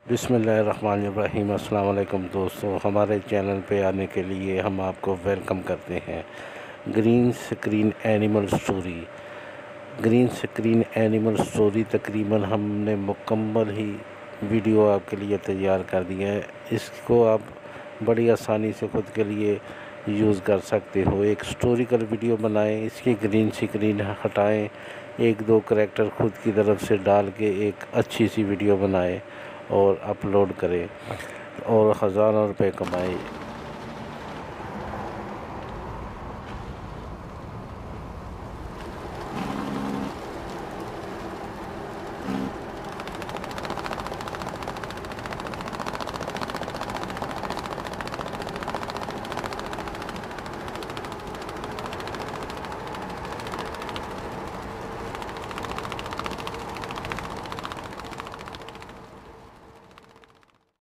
बिस्मिल्लाहिर्रहमानिर्रहीम। अस्सलाम वालेकुम दोस्तों, हमारे चैनल पे आने के लिए हम आपको वेलकम करते हैं। ग्रीन स्क्रीन एनिमल स्टोरी तकरीबन हमने मुकम्मल ही वीडियो आपके लिए तैयार कर दिया है। इसको आप बड़ी आसानी से ख़ुद के लिए यूज़ कर सकते हो। एक स्टोरिकल वीडियो बनाएं, इसकी ग्रीन स्क्रीन हटाएं, एक दो करैक्टर खुद की तरफ से डाल के एक अच्छी सी वीडियो बनाएं और अपलोड करें और हज़ारों रुपए कमाएं।